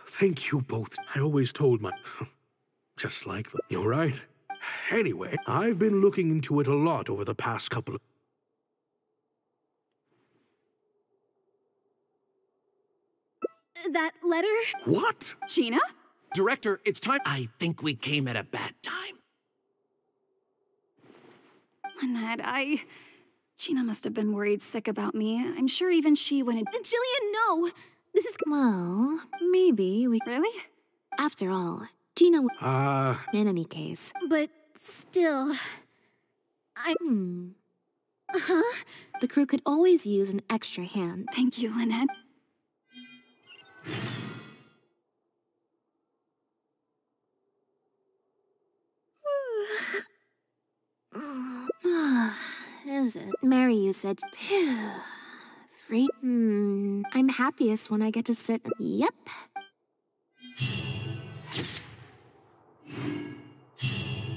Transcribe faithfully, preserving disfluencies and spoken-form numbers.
Thank you both. I always told my... just like them. You're right. Anyway, I've been looking into it a lot over the past couple of... That letter? What? Gina? Director, it's time. I think we came at a bad time. Lynette, I... Gina must have been worried sick about me. I'm sure even she wouldn't... Jillian, no! This is... Well, maybe we... Really? After all, Gina w- Ah... Uh... in any case. But still... I... Hmm. Huh? The crew could always use an extra hand. Thank you, Lynette. Is it? Mary, you said... Phew. Free? Hmm. I'm happiest when I get to sit... Yep.